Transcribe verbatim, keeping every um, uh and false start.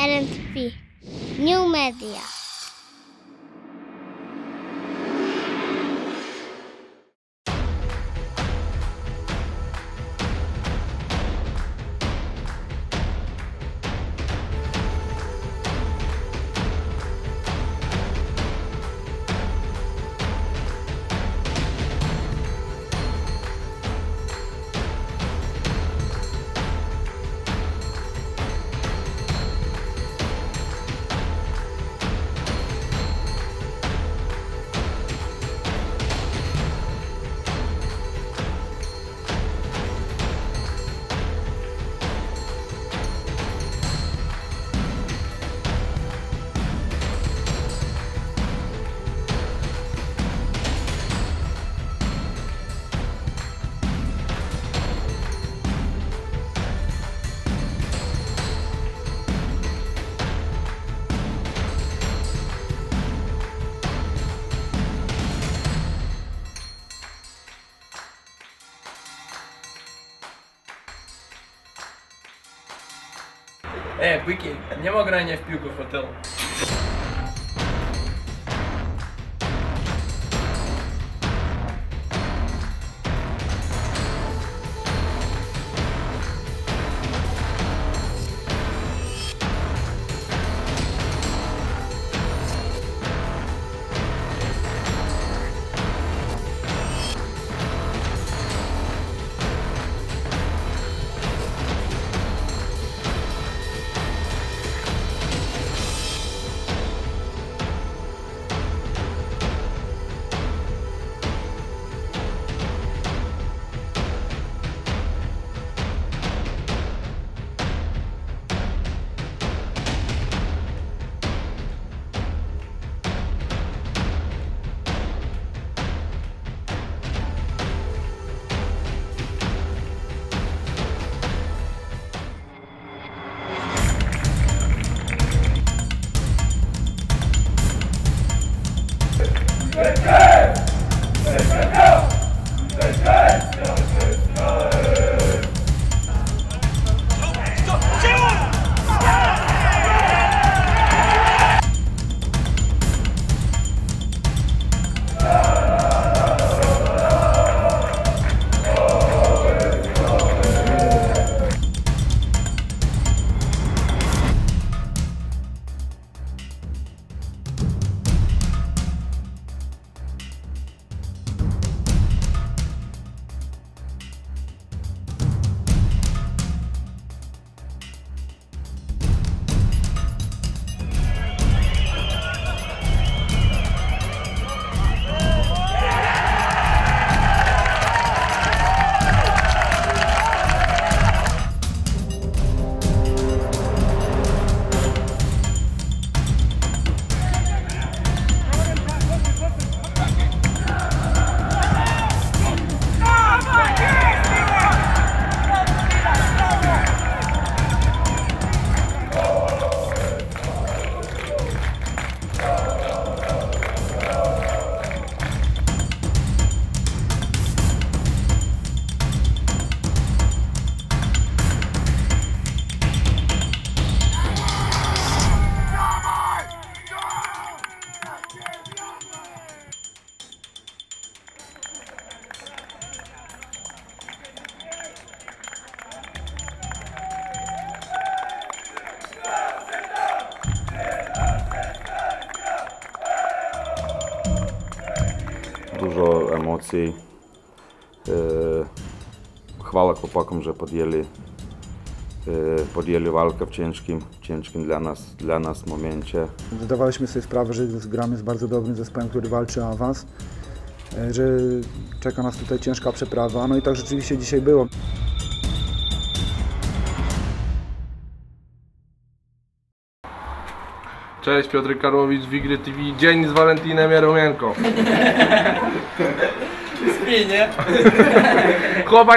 L N T P, New Media. E, byki, nie ma grania w piłkę w hotelu. Dużo emocji. Chwała chłopakom, że podjęli, podjęli walkę w ciężkim, ciężkim dla nas, dla nas momencie. Zdawaliśmy sobie sprawę, że gramy z bardzo dobrym zespołem, który walczy o awans, że czeka nas tutaj ciężka przeprawa, no i tak rzeczywiście dzisiaj było. Cześć, Piotr Karłowicz, Wigry T V, dzień z Walentinem Jaromienko. Spij, nie? Chłopak